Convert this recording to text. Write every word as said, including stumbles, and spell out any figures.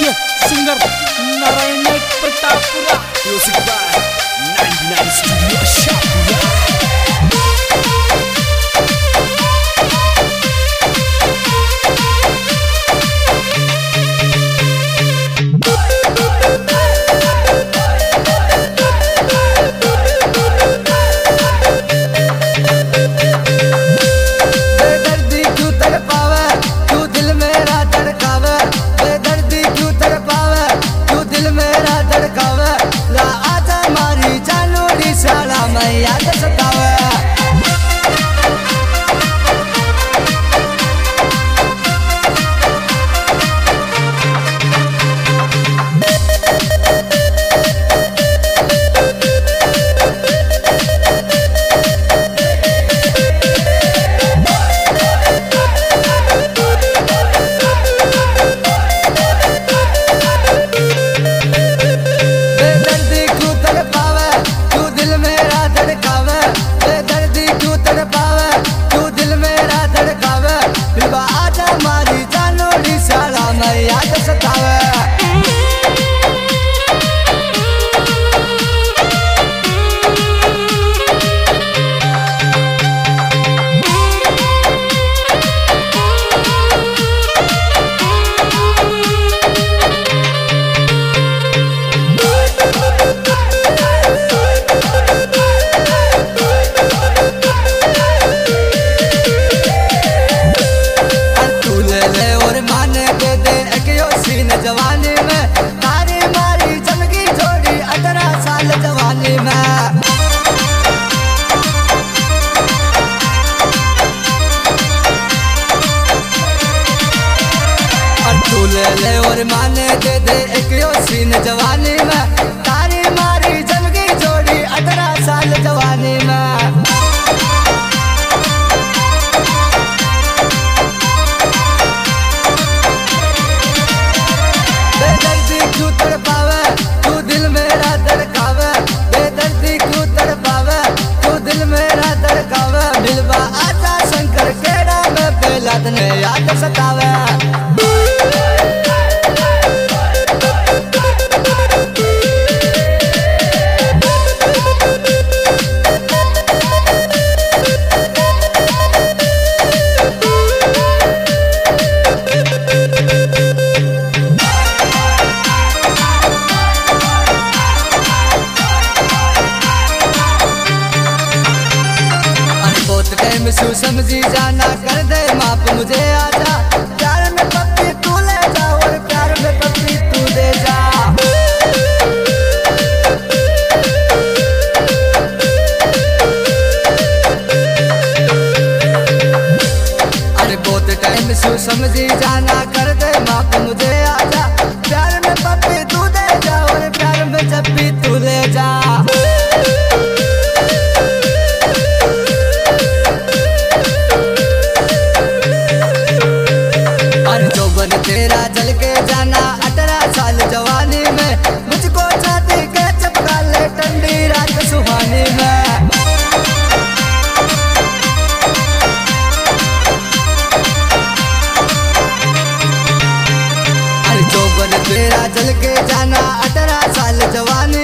ये singer Narayan Nayak Pratappura music by ninety nine studio Shahpura. जवानी में तारी मारी चमकी जोड़ी अठारह साल जवानी में तू ले ले और माने दे दे एक यो सीन जवानी में तारी मारी चमकी जोड़ी अठारह साल जवानी में। क्यों तड़पावे तू दिल मेरा धड़कावे, बेदर्दी क्यों तड़पावे तू दिल मेरा धड़कावे। मिलवा आजा शंकर केड़ा में बेलाद ने याद सतावे। सू समझी जाना कर दे माप मुझे आजा, प्यार में पप्पी तू ले जा और प्यार में पप्पी तू दे जा। अरे बहुत टाइम सू समझी जाना कर दे माप मुझे आजा, प्यार में पप्पी तू दे जा और प्यार में चप्पी तू ले जा। तेरा जल के जाना अठारह साल जवानी में, मुझको छाती के चपका ले ठंडी रात सुहानी में। अरे चौबन तेरा जल के जाना अठारह साल जवानी